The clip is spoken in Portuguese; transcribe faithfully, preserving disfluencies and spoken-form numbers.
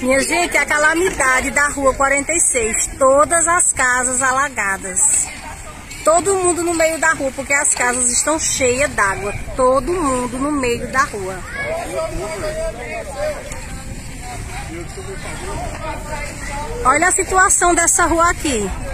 Minha gente, é a calamidade da rua quarenta e seis. Todas as casas alagadas. Todo mundo no meio da rua, porque as casas estão cheias d'água. Todo mundo no meio da rua. Olha a situação dessa rua aqui.